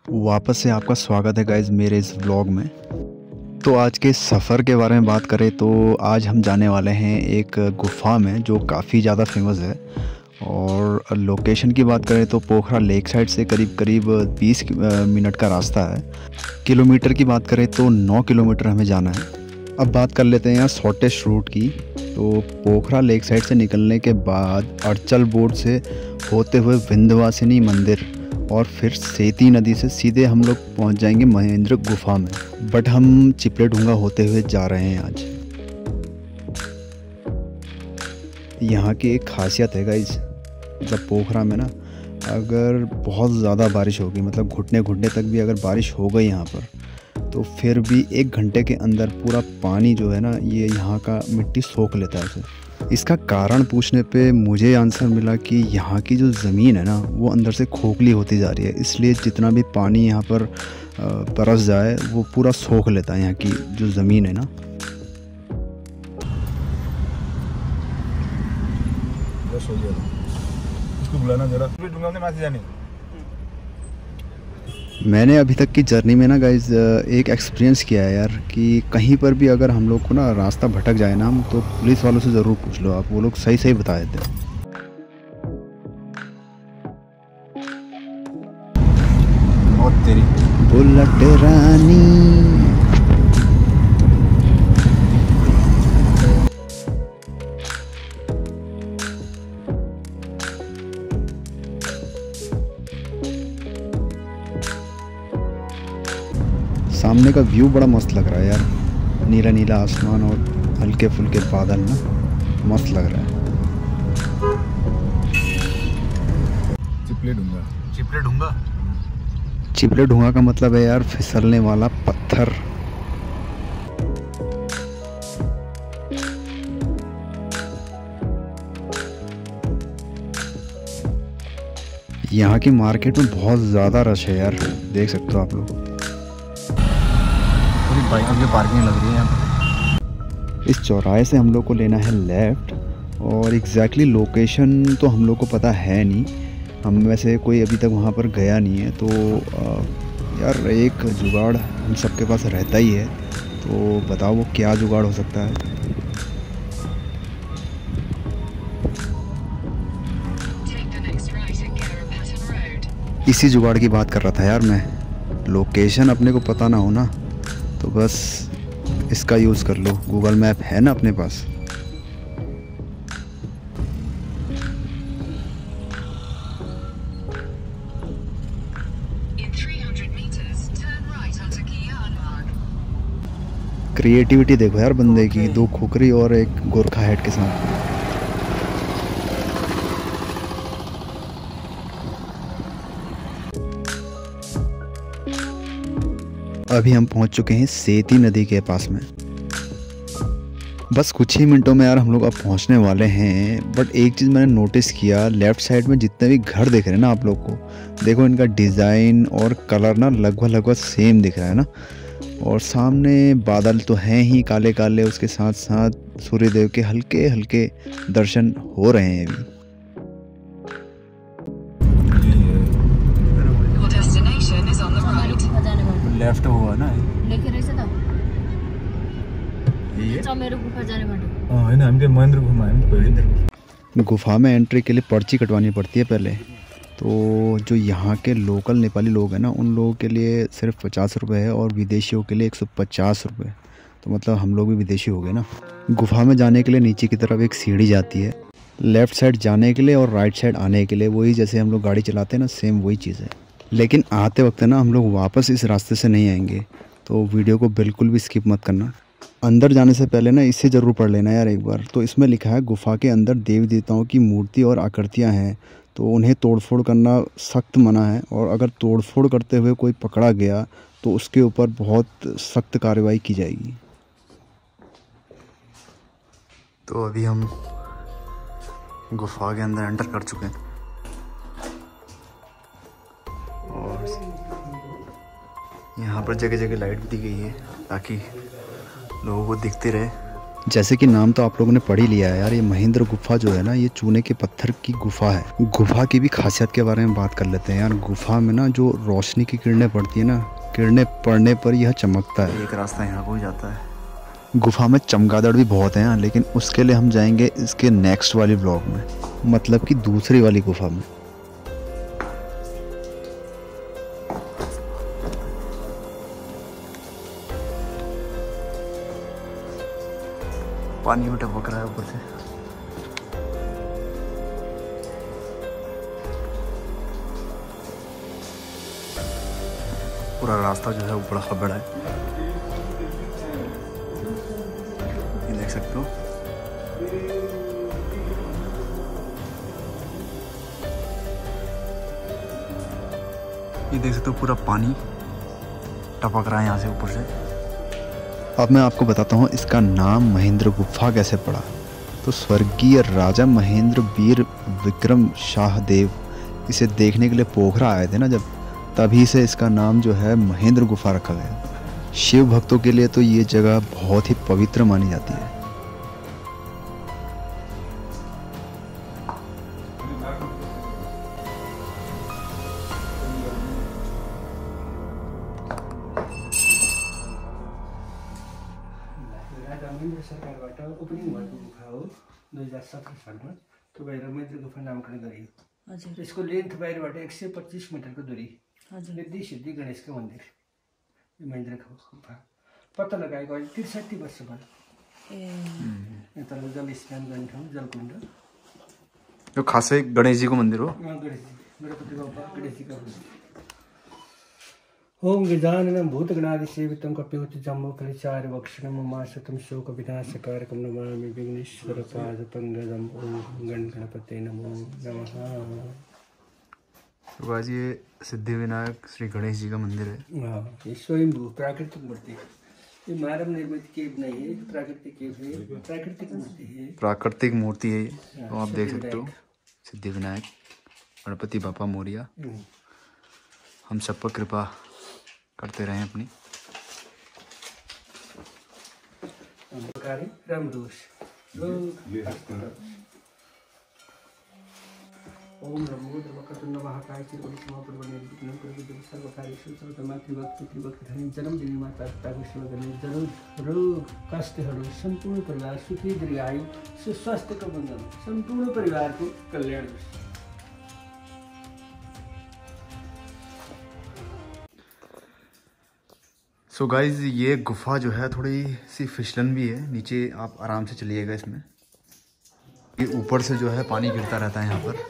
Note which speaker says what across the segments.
Speaker 1: वापस से आपका स्वागत है गाइज़ मेरे इस व्लॉग में। तो आज के सफ़र के बारे में बात करें तो आज हम जाने वाले हैं एक गुफ़ा में जो काफ़ी ज़्यादा फेमस है। और लोकेशन की बात करें तो पोखरा लेक साइड से करीब करीब 20 मिनट का रास्ता है। किलोमीटर की बात करें तो 9 किलोमीटर हमें जाना है। अब बात कर लेते हैं यहाँ शॉर्टेस्ट रूट की। तो पोखरा लेक साइड से निकलने के बाद अर्चल बोर्ड से होते हुए विंध्यवासिनी मंदिर और फिर सेती नदी से सीधे हम लोग पहुंच जाएंगे महेंद्र गुफा में। बट हम चिपले ढूंगा होते हुए जा रहे हैं आज। यहाँ की एक खासियत है गाइस, मतलब पोखरा में ना अगर बहुत ज़्यादा बारिश होगी, मतलब घुटने घुटने तक भी अगर बारिश हो गई यहाँ पर, तो फिर भी 1 घंटे के अंदर पूरा पानी जो है ना ये यहाँ का मिट्टी सोख लेता है उसे। इसका कारण पूछने पे मुझे आंसर मिला कि यहाँ की जो ज़मीन है ना वो अंदर से खोखली होती जा रही है, इसलिए जितना भी पानी यहाँ पर बरस जाए वो पूरा सोख लेता है यहाँ की जो ज़मीन है ना।
Speaker 2: इसको बुलाना जरा। जाने
Speaker 1: मैंने अभी तक की जर्नी में ना गाइज एक एक्सपीरियंस किया है यार कि कहीं पर भी अगर हम लोग को ना रास्ता भटक जाए ना हम, तो पुलिस वालों से ज़रूर पूछ लो आप, वो लोग सही सही बता देते हैं।
Speaker 2: बहुत तेरी
Speaker 1: बुलेट रानी सामने का व्यू बड़ा मस्त लग रहा है यार, नीला नीला आसमान और हल्के फुल्के बादल ना, मस्त लग रहा है।
Speaker 2: चिपले ढूंगा।
Speaker 1: चिपले ढूंगा, चिपले ढूंगा का मतलब है यार फिसलने वाला पत्थर। यहाँ की मार्केट में बहुत ज़्यादा रश है यार, देख सकते हो आप लोग।
Speaker 2: बाइकों की पार्किंग लग रही है यहाँ पर।
Speaker 1: इस चौराहे से हम लोग को लेना है लेफ़्ट, और एग्जैक्टली लोकेशन तो हम लोग को पता है नहीं, हम वैसे कोई अभी तक वहाँ पर गया नहीं है। तो यार एक जुगाड़ हम सबके पास रहता ही है, तो बताओ वो क्या जुगाड़ हो सकता है। इसी जुगाड़ की बात कर रहा था यार मैं। लोकेशन अपने को पता ना हो ना तो बस इसका यूज़ कर लो, गूगल मैप है ना अपने पास। क्रिएटिविटी देखो यार बंदे की, 2 खुकरी और एक गोरखा हेड के साथ। अभी हम पहुंच चुके हैं सेती नदी के पास में। बस कुछ ही मिनटों में यार हम लोग अब पहुंचने वाले हैं। बट एक चीज़ मैंने नोटिस किया, लेफ़्ट साइड में जितने भी घर दिख रहे हैं ना आप लोग को, देखो इनका डिज़ाइन और कलर ना लगभग सेम दिख रहा है ना। और सामने बादल तो हैं ही काले काले, उसके साथ साथ सूर्यदेव के हल्के हल्के दर्शन हो रहे हैं अभी।
Speaker 2: लेफ्ट हुआ ना है ना, हमके महेंद्र घुमाए।
Speaker 1: गुफा में एंट्री के लिए पर्ची कटवानी पड़ती है पहले। तो जो यहाँ के लोकल नेपाली लोग हैं ना उन लोगों के लिए सिर्फ 50 रुपये है, और विदेशियों के लिए 150 रुपये। तो मतलब हम लोग भी विदेशी हो गए ना। गुफा में जाने के लिए नीचे की तरफ एक सीढ़ी जाती है, लेफ़्ट साइड जाने के लिए और राइट साइड आने के लिए। वही जैसे हम लोग गाड़ी चलाते हैं ना, सेम वही चीज़ है। लेकिन आते वक्त ना हम लोग वापस इस रास्ते से नहीं आएंगे, तो वीडियो को बिल्कुल भी स्किप मत करना। अंदर जाने से पहले ना इसे ज़रूर पढ़ लेना यार एक बार। तो इसमें लिखा है गुफा के अंदर देवी देवताओं की मूर्ति और आकृतियां हैं, तो उन्हें तोड़फोड़ करना सख्त मना है, और अगर तोड़फोड़ करते हुए कोई पकड़ा गया तो उसके ऊपर बहुत सख्त कार्रवाई की जाएगी। तो अभी हम गुफा के अंदर एंटर कर चुके हैं, और यहाँ पर जगह जगह लाइट भी दी गई है ताकि लोगों को दिखते रहे जैसे कि नाम तो आप लोगों ने पढ़ ही लिया है यार, ये महेंद्र गुफा जो है ना, ये चूने के पत्थर की गुफा है। गुफा की भी खासियत के बारे में बात कर लेते हैं यार। गुफा में ना जो रोशनी की किरणें पड़ती है ना, किरणें पड़ने पर यह चमकता है। एक रास्ता यहाँ को ही जाता है। गुफा में चमगादड़ भी बहुत हैं, लेकिन उसके लिए हम जाएंगे इसके नेक्स्ट वाली ब्लॉग में, मतलब कि दूसरी वाली गुफा में। पानी में टपक रहा है ऊपर से। पूरा रास्ता जो है वो बड़ा खबड़ा है, ये देख सकते हो। ये देख सकते हो पूरा पानी टपक रहा है यहाँ से ऊपर से। अब मैं आपको बताता हूँ इसका नाम महेंद्र गुफा कैसे पड़ा। तो स्वर्गीय राजा महेंद्र वीर विक्रम शाह देव इसे देखने के लिए पोखरा आए थे ना जब, तभी से इसका नाम जो है महेंद्र गुफा रखा गया। शिव भक्तों के लिए तो ये जगह बहुत ही पवित्र मानी जाती है।
Speaker 3: सरकारबाट ओपनिङ भएको गुफा हो 2017 सालमा। त्यो भएर महेन्द्र गुफा नामकरण गरियो। हजुर, यसको लेन्थ बाहिरबाट 125 मिटरको दूरी। हजुर, रिद्धि सिद्धि गणेशको मन्दिर महेन्द्र गुफा पत्ता लगाएको अहिले 63 वर्ष भयो। ए तल जल स्नान गर्ने ठाउँ जलकुण्ड।
Speaker 1: यो खासै गणेश जी को मंदिर हो।
Speaker 3: गणेश जी, गणपति बाबा गणेश जी का मंदिर। ओम गजाननं भूतगणाधिसेवितं कपिवतीजम्बूफलचार्य वक्षणं उमाशतं शोकविनाशकारकं नमामि विघ्नेश्वरपादपङ्कजम्। ओम गणपतये नमो नमः।
Speaker 1: तो आज ये सिद्धि विनायक श्री गणेश जी का मंदिर है।
Speaker 3: हाँ, ये स्वयंभू प्राकृतिक मूर्ति है। ये मानव निर्मित केव नहीं है, प्राकृतिक केव है, प्राकृतिक मूर्ति है।
Speaker 1: प्राकृतिक मूर्ति है ये। तो आप देख सकते हो सिद्धि विनायक गणपति बापा मोरिया हम सब पर कृपा करते रहे अपनी।
Speaker 3: ओम नमो द्रवकतुंड महाकाय चिरवलिसमापदवनिर्विघ्नं कुरुते सर्वकार्येषु सर्वमात्रि भक्ति त्रिभक्ति धनी जन्म दिने माता पिताको सेवा गर्ने जरुर रोग कष्टहरू सम्पूर्ण परिवार सुखी दीर्घायु सुस्वास्थ्यको बन्धन सम्पूर्ण परिवारको कल्याण होस्।
Speaker 1: सो गाइज ये गुफा जो है थोड़ी सी फिसलन भी है, नीचे आप आराम से चलिएगा इसमें। ये ऊपर से जो है पानी गिरता रहता है यहाँ पर।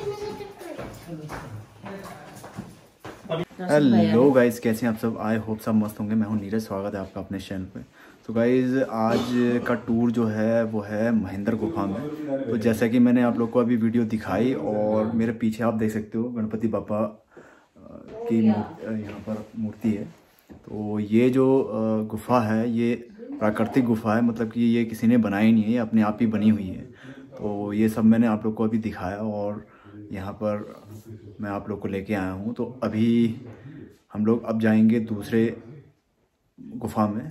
Speaker 1: हेलो गाइज, कैसे हैं आप सब? आई होप सब मस्त होंगे। मैं हूँ नीरज, स्वागत है आपका अपने चैनल पे। तो गाइज आज का टूर जो है वो है महेंद्र गुफा में। तो जैसा कि मैंने आप लोग को अभी वीडियो दिखाई और मेरे पीछे आप देख सकते हो गणपति बापा की यहाँ पर मूर्ति है। तो ये जो गुफा है ये प्राकृतिक गुफा है, मतलब कि ये किसी ने बनाई नहीं है, ये अपने आप ही बनी हुई है। तो ये सब मैंने आप लोग को अभी दिखाया और यहाँ पर मैं आप लोग को लेके आया हूँ। तो अभी हम लोग अब जाएंगे दूसरे गुफा में।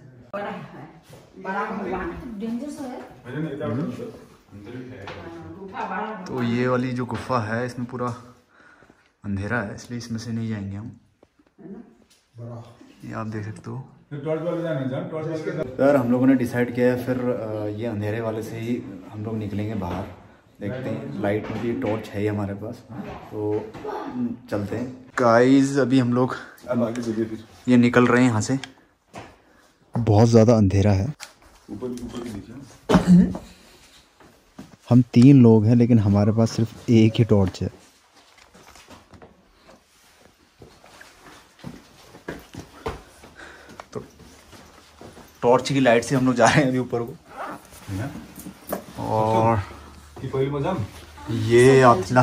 Speaker 1: तो ये वाली जो गुफा है इसमें पूरा अंधेरा है, इसलिए इसमें से नहीं जाएंगे हम। ये आप देख सकते हो। यार हम लोगों ने डिसाइड किया है फिर ये अंधेरे वाले से ही हम लोग निकलेंगे बाहर। देखते हैं, लाइट में भी टॉर्च है ही हमारे पास, तो चलते हैं। गाइस अभी हम लोग ये निकल रहे हैं यहाँ से। बहुत ज़्यादा अंधेरा है। हम 3 लोग हैं लेकिन हमारे पास सिर्फ एक ही टॉर्च है। तो टॉर्च की लाइट से हम लोग जा रहे हैं अभी ऊपर को। और ये आतिला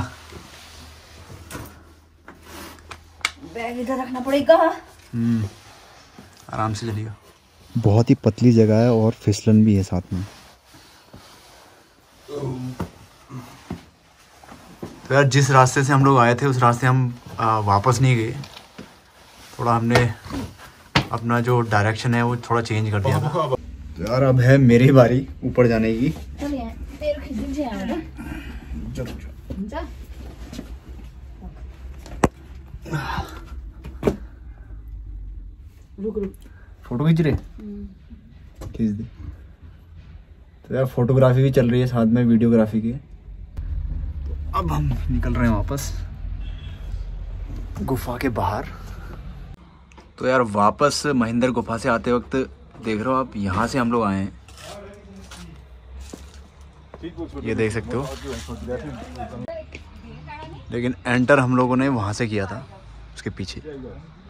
Speaker 4: बैग इधर रखना पड़ेगा।
Speaker 1: आराम से चलिएगा। बहुत ही पतली जगह है और फिसलन भी है साथ में। तो यार जिस रास्ते से हम लोग आए थे उस रास्ते हम वापस नहीं गए। थोड़ा हमने अपना जो डायरेक्शन है वो थोड़ा चेंज कर दिया था। तो तो यार अब है मेरी बारी ऊपर जाने की।
Speaker 4: चल यहाँ पैर खींच जाए ना।
Speaker 1: चलो
Speaker 4: जा। रुक रुक।
Speaker 1: फोटो खींच रहे, खींच दे। तो यार फोटोग्राफी भी चल रही है साथ में वीडियोग्राफी की। तो अब हम निकल रहे हैं वापस गुफा के बाहर। तो यार वापस महेंद्र गुफा से आते वक्त देख रहे हो आप, यहाँ से हम लोग आए हैं, ये देख सकते हो। लेकिन एंटर हम लोगों ने वहाँ से किया था, उसके पीछे।